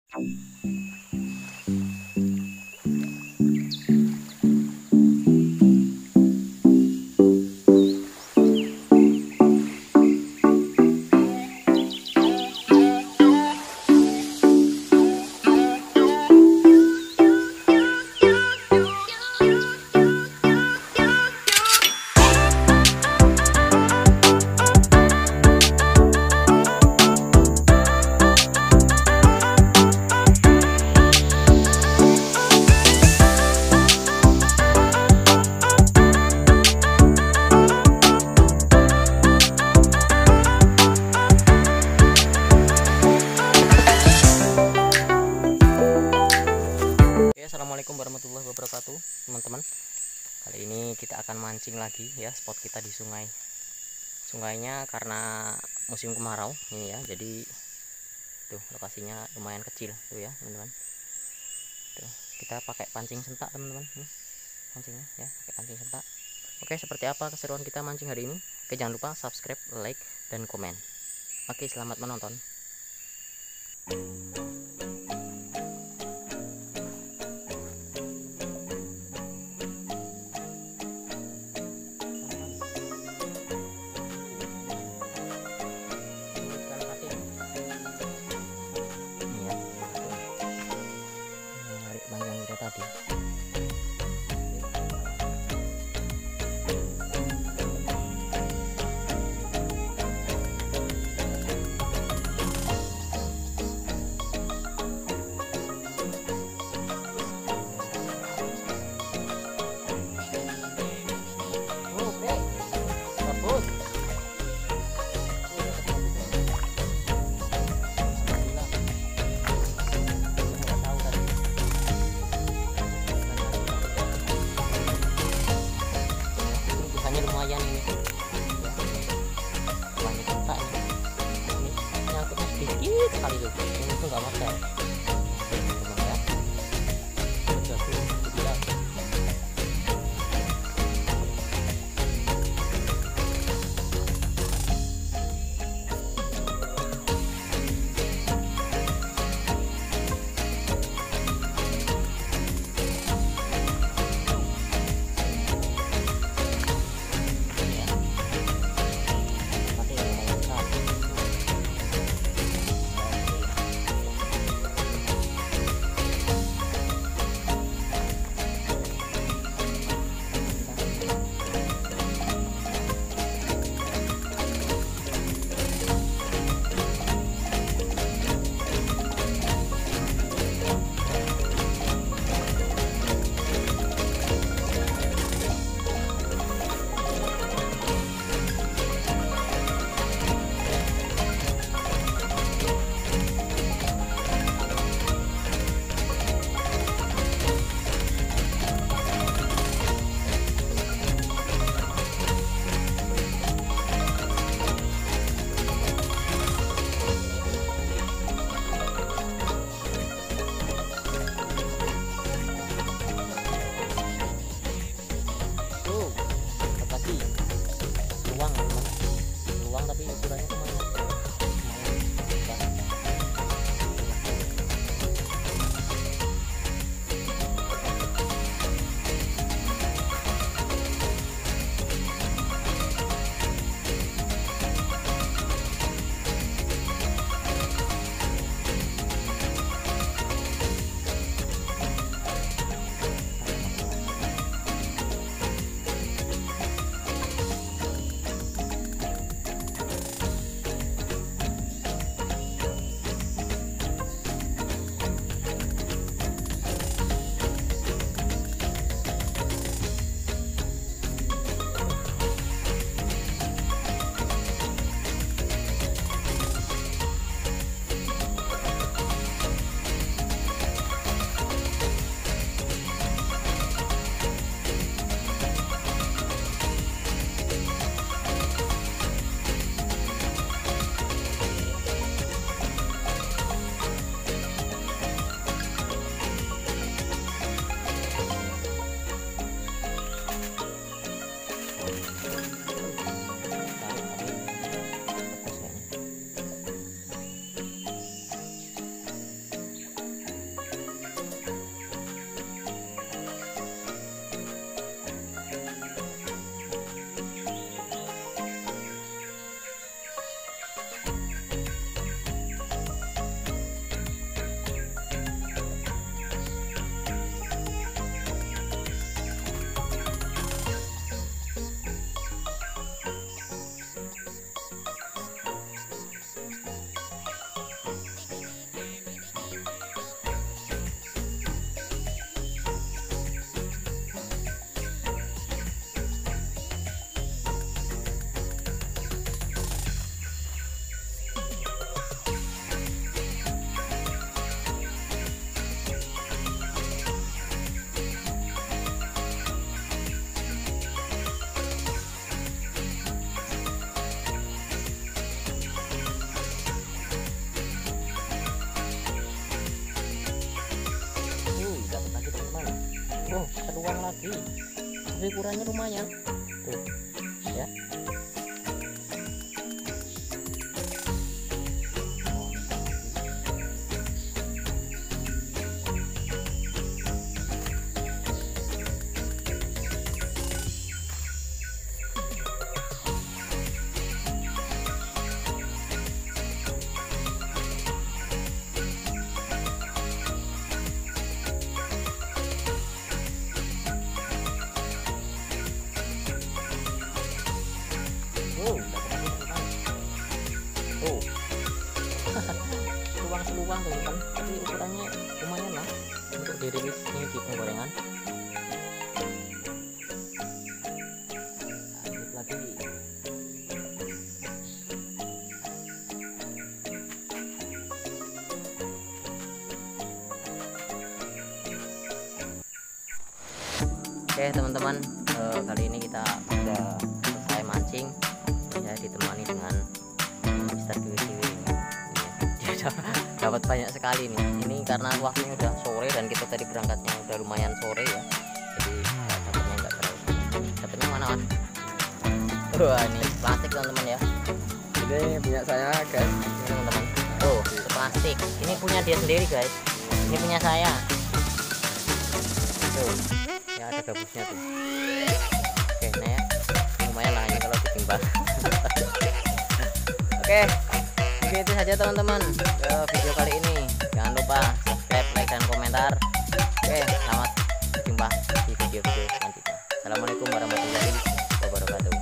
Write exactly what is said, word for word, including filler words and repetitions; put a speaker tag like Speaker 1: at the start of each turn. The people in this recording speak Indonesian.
Speaker 1: Assalamualaikum warahmatullahi wabarakatuh, teman-teman. Kali ini kita akan mancing lagi ya, spot kita di sungai. Sungainya karena musim kemarau ini ya, jadi tuh lokasinya lumayan kecil tuh ya, teman-teman. Tuh, kita pakai pancing sentak, teman-teman. Nih, pancingnya ya, pakai pancing sentak. Oke, seperti apa keseruan kita mancing hari ini? Oke, jangan lupa subscribe, like, dan komen. Oke, selamat menonton. Tadi Oh, peluang lagi. Tapi ukurannya lumayan. Tuh, ya. Oh, oh. Seluang-seluang teman-teman, tapi ukurannya lumayan lah untuk dirilis ini di penggorengan. Lanjut lagi. Oke teman-teman, eh, kali ini kita sudah selesai mancing ya, ditemani dengan Mister Kiwi-Kiwi ini. Dia dapat banyak sekali nih. Ini karena waktunya udah sore dan kita tadi berangkatnya udah lumayan sore ya, jadi dapatnya nggak terlalu. Dapatnya mana Mas? Wah, ini plastik teman-teman ya.
Speaker 2: Ini punya saya guys.
Speaker 1: Ini teman-teman. Oh, plastik. Ini punya dia sendiri guys. Ini punya saya. Tuh, ya ada gabusnya tuh. Oke, nah ya, lumayan lah ini kalau ditimbang. Oke, mungkin itu saja teman-teman uh, video kali ini. Jangan lupa subscribe, like, dan komentar. Oke, selamat berjumpa di video-video selanjutnya. Assalamualaikum warahmatullahi wabarakatuh.